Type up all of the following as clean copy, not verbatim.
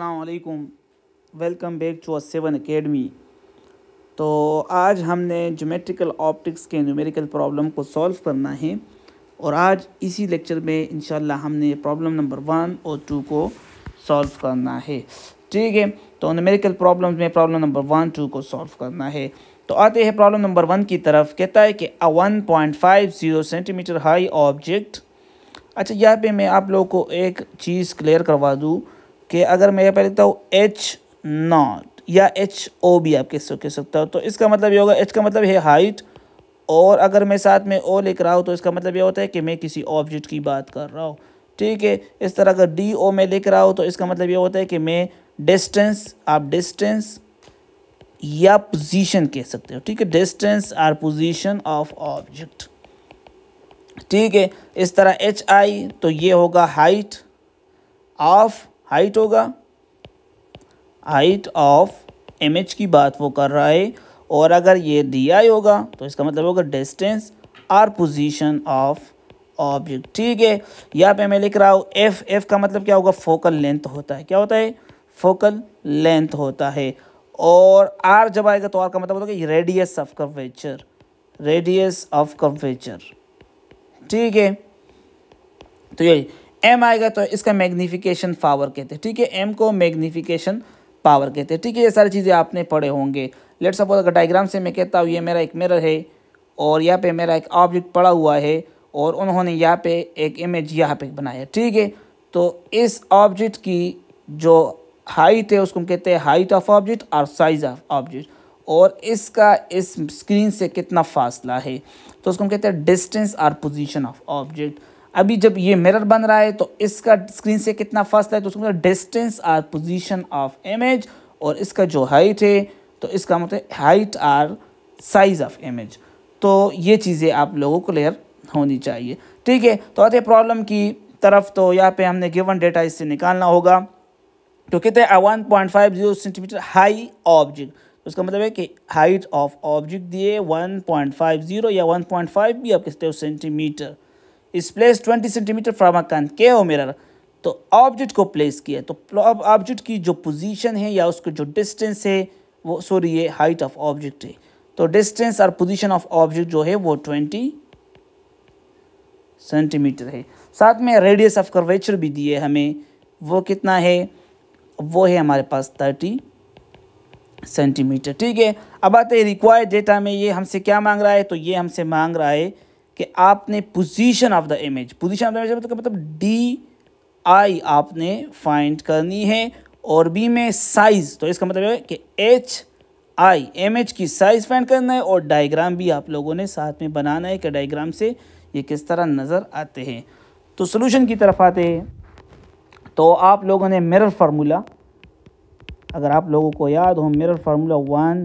अस्सलाम वालेकुम, welcome back to A7 academy. तो आज हमने ज्योमेट्रिकल ऑप्टिक्स के न्यूमेरिकल प्रॉब्लम को सॉल्व करना है और आज इसी लेक्चर में इंशाल्लाह हमने प्रॉब्लम नंबर 1 और 2 को सॉल्व करना है। ठीक है, तो न्यूमेरिकल प्रॉब्लम में प्रॉब्लम नंबर 1, 2 को सॉल्व करना है। तो आते हैं प्रॉब्लम नंबर 1 की तरफ। कहता है कि 1.50 सेंटीमीटर हाई ऑब्जेक्ट। अच्छा, यहाँ पे मैं आप लोगों को एक चीज़ क्लियर करवा दूँ कि अगर मैं यहाँ पे लिखता हूँ H0 या HO भी आप कह सकता हो, तो इसका मतलब ये होगा, H का मतलब है हाइट, और अगर मैं साथ में O लिख रहा हूँ तो इसका मतलब ये होता है कि मैं किसी ऑब्जेक्ट की बात कर रहा हूँ। ठीक है, इस तरह अगर DO में लिख रहा हूँ तो इसका मतलब ये होता है कि मैं डिस्टेंस, आप डिस्टेंस या पोजीशन कह सकते हो। ठीक है, डिस्टेंस और पोजीशन ऑफ ऑब्जेक्ट। ठीक है, इस तरह HI तो ये होगा हाइट ऑफ, हाइट होगा हाइट ऑफ इमेज की बात वो कर रहा है, और अगर ये DI होगा तो इसका मतलब होगा डिस्टेंस और पोजीशन ऑफ ऑब्जेक्ट। ठीक है, यहाँ पे मैं लिख रहा हूँ F का मतलब क्या होगा, फोकल लेंथ होता है। क्या होता है, फोकल लेंथ होता है। और R जब आएगा तो R का मतलब होगा radius of curvature, radius of curvature. ठीक है, तो यही M आएगा तो इसका मैग्निफिकेशन पावर कहते हैं। ठीक है, M को मैग्निफिकेशन पावर कहते हैं। ठीक है, ये सारी चीज़ें आपने पढ़े होंगे। लेट्स सपोज अगर डायग्राम से मैं कहता हूँ ये मेरा एक मिरर है और यहाँ पे मेरा एक ऑब्जेक्ट पड़ा हुआ है और उन्होंने यहाँ पे एक इमेज यहाँ पे बनाया। ठीक है, तो इस ऑब्जेक्ट की जो हाइट है उसको हम कहते हैं हाइट ऑफ ऑब्जेक्ट और साइज ऑफ ऑब्जेक्ट, और इसका इस स्क्रीन से कितना फासला है तो उसको हम कहते हैं डिस्टेंस और पोजीशन ऑफ ऑब्जेक्ट। अभी जब ये मिरर बन रहा है तो इसका स्क्रीन से कितना फासला है तो उसको डिस्टेंस और पोजीशन ऑफ इमेज, और इसका जो हाइट है तो इसका मतलब हाइट और साइज ऑफ इमेज। तो ये चीज़ें आप लोगों को क्लियर होनी चाहिए। ठीक है, तो आते हैं प्रॉब्लम की तरफ। तो यहाँ पे हमने गिवन डेटा इससे निकालना होगा। तो कहते हैं 1.50 सेंटीमीटर हाई ऑब्जेक्ट, तो उसका मतलब है कि हाइट ऑफ ऑब्जेक्ट दिए 1.50 या 1.5 भी आप कहते हो सेंटीमीटर। इस place 20 centimetre from a concave mirror, तो ऑब्जेक्ट को प्लेस किया, तो ऑब्जेक्ट की जो पोजीशन है या उसको जो डिस्टेंस है वो, सॉरी ये हाइट ऑफ ऑब्जेक्ट है, तो डिस्टेंस और पोजीशन ऑफ ऑब्जेक्ट जो है वो 20 सेंटीमीटर है। साथ में रेडियस ऑफ कर्वेचर भी दिए हमें, वो कितना है, वो है हमारे पास 30 सेंटीमीटर। ठीक है, अब आते हैं रिक्वायर्ड डेटा में। ये हमसे क्या मांग रहा है, तो ये हमसे मांग रहा है कि आपने position of the image, position of the image मतलब DI आपने फाइंड करनी है, और B में साइज, तो इसका मतलब है कि HI इमेज की साइज फाइंड करना है, और डायग्राम भी आप लोगों ने साथ में बनाना है कि डायग्राम से ये किस तरह नज़र आते हैं। तो सोल्यूशन की तरफ आते हैं। तो आप लोगों ने मिरर फार्मूला, अगर आप लोगों को याद हो, mirror formula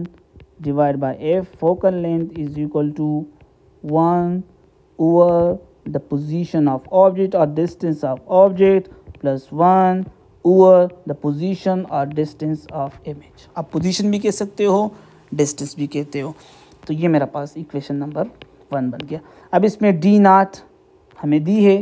1/F focal length is equal to 1 over the position of object or distance of object plus 1 over the position or distance of image। आप पोजीशन भी कह सकते हो, डिस्टेंस भी कहते हो। तो ये मेरा पास इक्वेशन नंबर 1 बन गया। अब इसमें D0 हमें दी है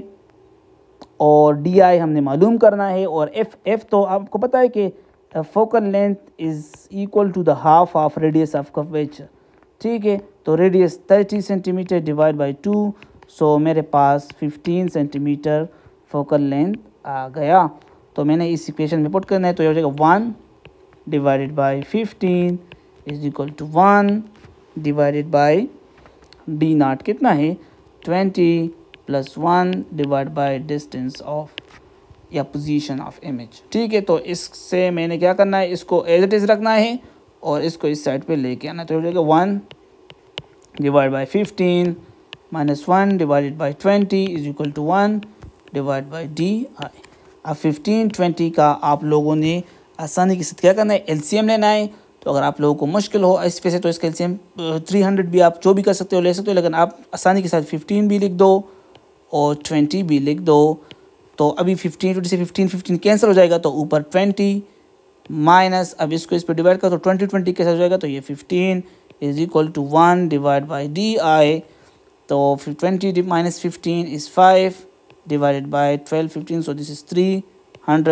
और DI हमने मालूम करना है, और F तो आपको पता है कि focal length is equal to the half of radius of curvature. ठीक है, तो radius 30 centimetre divide by 2, so मेरे पास 15 सेंटीमीटर फोकल लेंथ आ गया। तो मैंने इस इक्वेशन में पुट करना है, तो ये हो जाएगा 1 divided by 15 is equal to 1 divided by D0 कितना है 20 plus 1 divide by distance of या पोजीशन ऑफ इमेज। ठीक है, तो इससे मैंने क्या करना है, इसको एज इट इज़ रखना है और इसको इस साइड पे लेके आना। तो हो जाएगा 1 divide by 15 minus 1 divided by 20 is equal to 1 divide by DI। अब 15 20 का आप लोगों ने आसानी के साथ क्या करना है, LCM लेना है। तो अगर आप लोगों को मुश्किल हो इस पे से तो इसका LCM 300 भी आप जो भी कर सकते हो ले सकते हो, लेकिन आप आसानी के साथ 15 भी लिख दो और 20 भी लिख दो। तो अभी 15 20 से 15 कैंसिल हो जाएगा, तो ऊपर 20 माइनस, अब इसको इस पर डिवाइड कर तो 20 20 कैसे हो जाएगा, तो ये 15 is equal to 1 divide by DI। तो 20 minus 15 is 5 divided by 12 15, so this is 300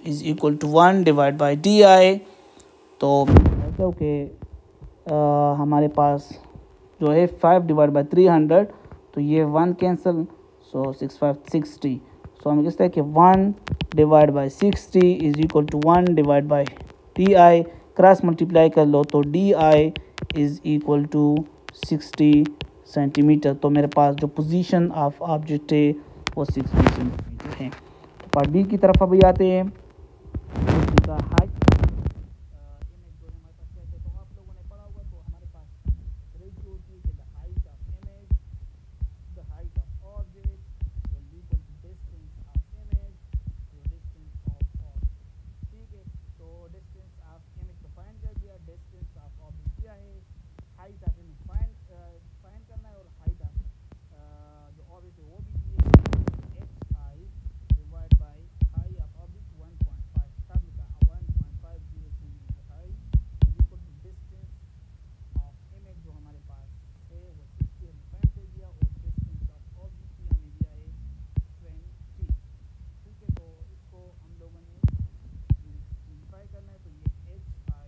is equal to 1 divide by DI। तो कि हमारे पास जो है 5 डिवाइड बाई 300, तो ये 1 कैंसिल, सो 6 5 60। सो हमें कहते हैं कि 1 divide by 60 is equal to 1 divide by DI। Cross multiply कर लो तो DI is equal to 60 centimetre. तो मेरे पास जो पोजीशन ऑफ ऑब्जेक्ट है वो 60 सेंटीमीटर है। तो पार्ट बी की तरफ अभी आते हैं। का हाइट इमेज जो हमारे पास क्या है, तो आप लोगों ने पढ़ा होगा, तो हमारे पास रेशियो होती है कि the height of image, the height of object will be equal to distance of image to distance of object. ठीक है, तो डिस्टेंस ऑफ इमेज को फाइंड कर दिया, डिस्टेंस ऑफ ऑब्जेक्ट क्या है, हाइट ऑफ इमेज फाइंड करना है, और हाइट ऑफ जो ऑब्जेक्ट है वो भी दी है, HI divide by height of object 1.5 सब लिखा 1.50 centimetre height equal to distance of image जो हमारे पास है वो 60 हमें फाइंड कर दिया, और डिस्टेंस ऑफ ऑब्जेक्ट भी हमें दिया है 20। ठीक है, तो इसको हम लोगों ने सिंप्लीफाई करना है, तो ये HI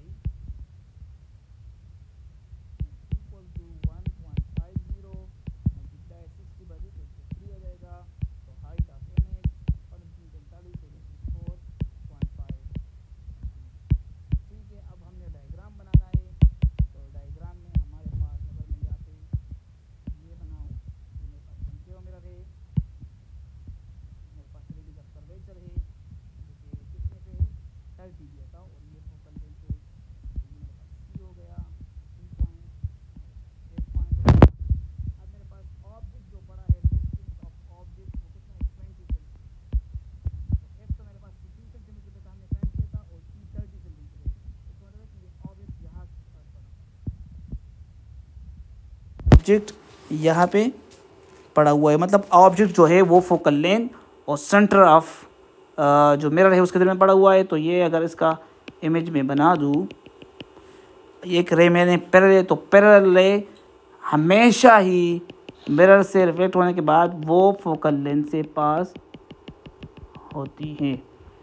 equal to 1.50 multiply 60 by 3 हो जाएगा। तो हाइट ऑफ इमेज 45 तो 4.5। ठीक है, अब हमने डायग्राम बनाना है। तो डायग्राम में हमारे पास अगर मैं यहाँ पे ये बनाऊँ, ये मेरे पास कंकेव मिरर है, मेरे पास रेडी का कर्वेचर है जो कि कितने पे है 30 दिया था, और ये फोकल लेंथ है, तो ये मेरे पास C हो गया, C पॉइंट, एक पॉइंट हो गया। अब मेरे पास ऑब्जेक्ट जो पड़ा है, डिस्टेंस ऑफ ऑब्जेक्ट वो कितना है 20 सेंटीमीटर। तो F तो मेरे पास 15 सेंटीमीटर पे हमने फाइंड किया था, और E 30 सेंटीमीटर है। इसका मतलब है कि ये ऑब्जेक्ट यहाँ पड़ा था, ऑब्जेक्ट यहाँ पे पड़ा हुआ है, मतलब ऑब्जेक्ट जो है वो फोकल लेंथ और सेंटर ऑफ जो मिरर है उसके दरमियान पड़ा हुआ है। तो ये अगर इसका इमेज में बना दूँ, एक रे मैंने पैरेलल, तो पैरेलल रे हमेशा ही मिरर से रिफ्लेक्ट होने के बाद वो फोकल लेंथ से पास होती है।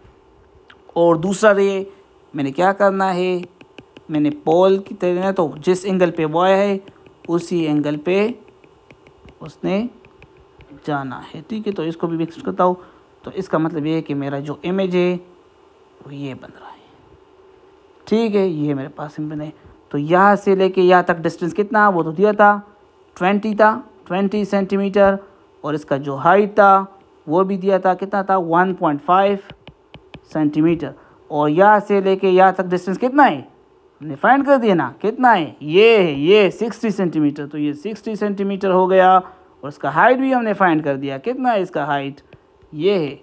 और दूसरा रे मैंने क्या करना है, मैंने पोल की तरह, तो जिस एंगल पे वो है उसी एंगल पे उसने जाना है। ठीक है, तो इसको भी मिक्स करता हूँ। तो इसका मतलब ये है कि मेरा जो इमेज है वो ये बन रहा है। ठीक है, ये मेरे पास सिंपल है। तो यहाँ से लेके यहाँ तक डिस्टेंस कितना, वो तो दिया था 20 था, 20 सेंटीमीटर, और इसका जो हाइट था वो भी दिया था, कितना था 1.5 सेंटीमीटर। और यहाँ से लेके यहाँ तक डिस्टेंस कितना है हमने फाइंड कर दिया ना, कितना है, ये है, ये 60 सेंटीमीटर। तो ये 60 सेंटीमीटर हो गया, और इसका हाइट भी हमने फाइंड कर दिया, कितना है इसका हाइट, ये है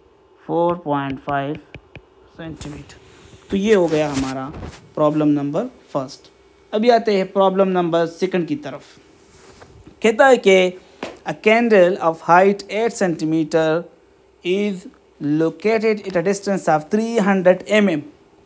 4.5 सेंटीमीटर। तो ये हो गया हमारा प्रॉब्लम नंबर फर्स्ट। अभी आते हैं प्रॉब्लम नंबर सेकंड की तरफ। कहता है कि a candle of height 8 centimetre is located at a distance of 300 mm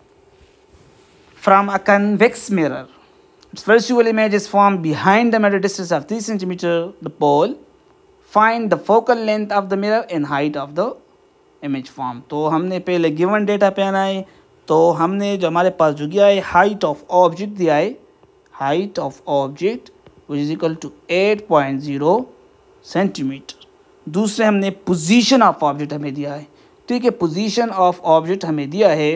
from a convex mirror. Its visual image is formed behind the mirror distance of 3 centimeter the pole. Find the focal length of the mirror and height of the image form. तो हमने पहले given data पे आना है। तो हमने जो हमारे पास जो दिया है हाइट ऑफ ऑब्जेक्ट दिया है, height of object which is equal to 8.0 centimetre. दूसरे हमने पोजीशन ऑफ ऑब्जेक्ट हमें दिया है। ठीक है, पोजीशन ऑफ ऑब्जेक्ट हमें दिया है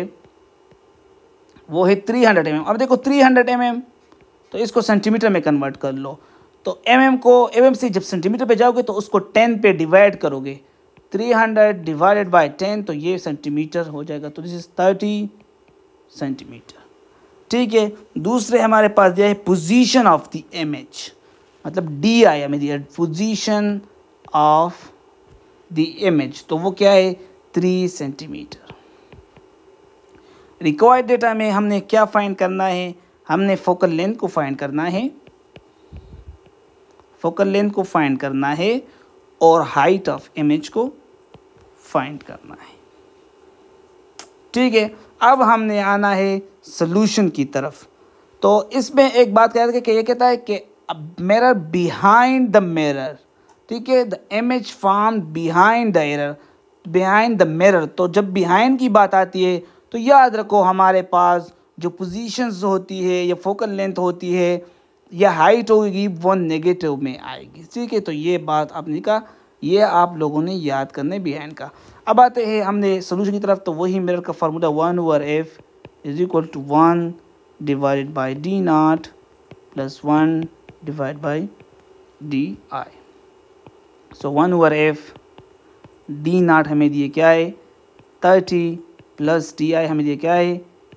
वो है 300 mm। अब देखो 300 mm, तो इसको सेंटीमीटर में कन्वर्ट कर लो। तो mm को, mm से जब सेंटीमीटर पे जाओगे तो उसको 10 पे डिवाइड करोगे, 300 डिवाइडेड बाय 10, तो ये सेंटीमीटर हो जाएगा। तो दिस इज 30 सेंटीमीटर। ठीक है, दूसरे हमारे पास दिया है पोजीशन ऑफ द इमेज, मतलब DI हमें दिया पोजीशन ऑफ द इमेज, तो वो क्या है 3 सेंटीमीटर। रिक्वायर्ड डेटा में हमने क्या फाइंड करना है, हमने फोकल लेंथ को फाइंड करना है, फोकल लेंथ को फाइंड करना है, और हाइट ऑफ इमेज को फाइंड करना है। ठीक है, अब हमने आना है सॉल्यूशन की तरफ। तो इसमें एक बात कह रहा है कि ये कहता है कि मिरर बिहाइंड द मिरर, ठीक है, the image form behind the error, behind the mirror. तो जब बिहाइंड की बात आती है तो याद रखो हमारे पास जो पोजीशंस होती है या फोकल लेंथ होती है या हाइट होगी वो नेगेटिव में आएगी, ठीक है। तो ये बात आपने कहा, ये आप लोगों ने याद करने बिहाइंड का। अब आते हैं हमने सोल्यूशन की तरफ। तो वही मिरर का formula 1/f is equal to 1 divided by D naught plus 1 divide by D I. So 1/f D naught हमें दिए क्या है 30 प्लस डी आई हमें दिए क्या है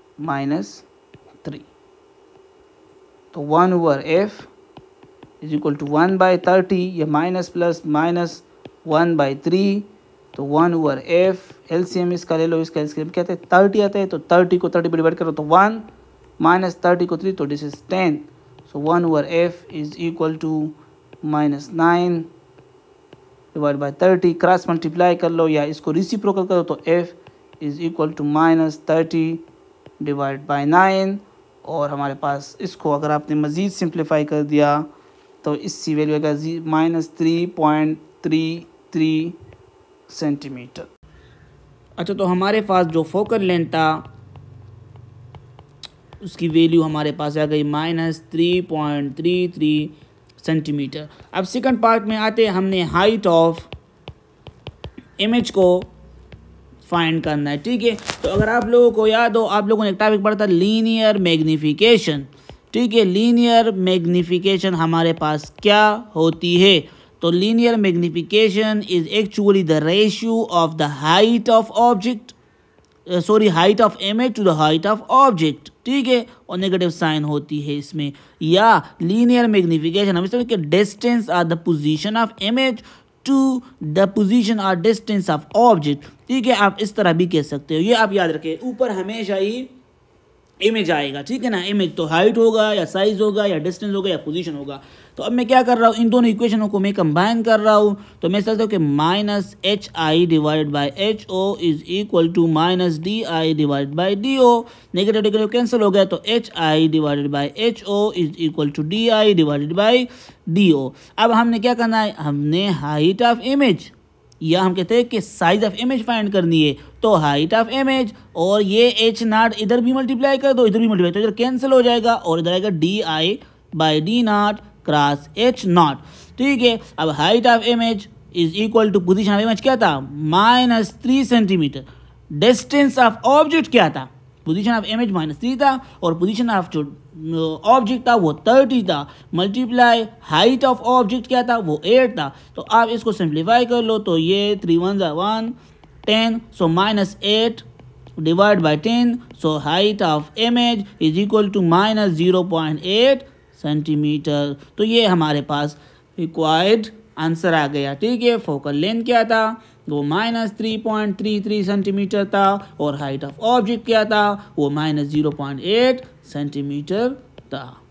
-3। तो 1/f इज इक्वल टू 1/30, ये माइनस प्लस माइनस 1/3। तो 1/f एलसीएम इसका ले लो, इसका एलसीएम क्या आता है 30 आता है। तो 30 को 30 पर डिवाइड करो तो 1 माइनस 30 को 3 तो this is 10। So 1/f is equal to -9 divide by 30, cross multiply कर लो या इसको रेसिप्रोकल करो तो f is equal to -30 divide by 9। और हमारे पास इसको अगर आपने मज़ीद सिंप्लीफाई कर दिया तो इसकी वैल्यू आएगा -3.33 सेंटीमीटर। अच्छा, तो हमारे पास जो फोकल लेंथ था उसकी वैल्यू हमारे पास आ गई -3.33 सेंटीमीटर। अब सेकंड पार्ट में आते हैं, हमने हाइट ऑफ इमेज को फाइंड करना है, ठीक है। तो अगर आप लोगों को याद हो, आप लोगों ने एक टॉपिक पढ़ा था लीनियर मैग्नीफिकेशन, ठीक है। लीनियर मैग्नीफिकेशन हमारे पास क्या होती है? तो linear magnification is actually the ratio of the height of object height of image to the height of object, ठीक है। और नेगेटिव साइन होती है इसमें। या लीनियर मैग्नीफिकेशन हम इसमें distance are the position of image to the position और डिस्टेंस ऑफ ऑब्जेक्ट, ठीक है। आप इस तरह भी कह सकते हो, ये आप याद रखें। ऊपर हमेशा ही इमेज आएगा, ठीक है ना। इमेज तो हाइट होगा या साइज होगा या डिस्टेंस होगा या पोजीशन होगा। तो अब मैं क्या कर रहा हूँ, इन दोनों इक्वेशनों को मैं कंबाइन कर रहा हूँ। तो मैं समझता हूँ कि -hi divided by ho is equal to -di divide by do। Negative negative cancel हो गया तो hi divided by ho is equal to di divided by do। अब हमने क्या करना है, हमने हाइट ऑफ इमेज या हम कहते हैं कि साइज ऑफ इमेज फाइंड करनी है। तो हाइट ऑफ इमेज और ये h0 इधर भी मल्टीप्लाई कर दो, इधर भी मल्टीप्लाई, तो इधर कैंसिल हो जाएगा और इधर आएगा di by d0 cross h0, ठीक है। अब height of image is equal to position of image क्या था -3 सेंटीमीटर। डिस्टेंस ऑफ ऑब्जेक्ट क्या था, पोजीशन ऑफ इमेज -3 था और पोजीशन ऑफ जो ऑब्जेक्ट था वो 30 था। मल्टीप्लाई हाइट ऑफ ऑब्जेक्ट क्या था, वो 8 था। तो आप इसको सिंप्लीफाई कर लो तो ये 3 1 1 10, so -8 divide by 10, so height of image is equal to -0.8 centimetre. तो ये हमारे पास रिक्वायर्ड आंसर आ गया, ठीक है। फोकल लेंथ क्या था, वो -3.33 सेंटीमीटर था और हाइट ऑफ ऑब्जेक्ट क्या था, वो -0.8 सेंटीमीटर था।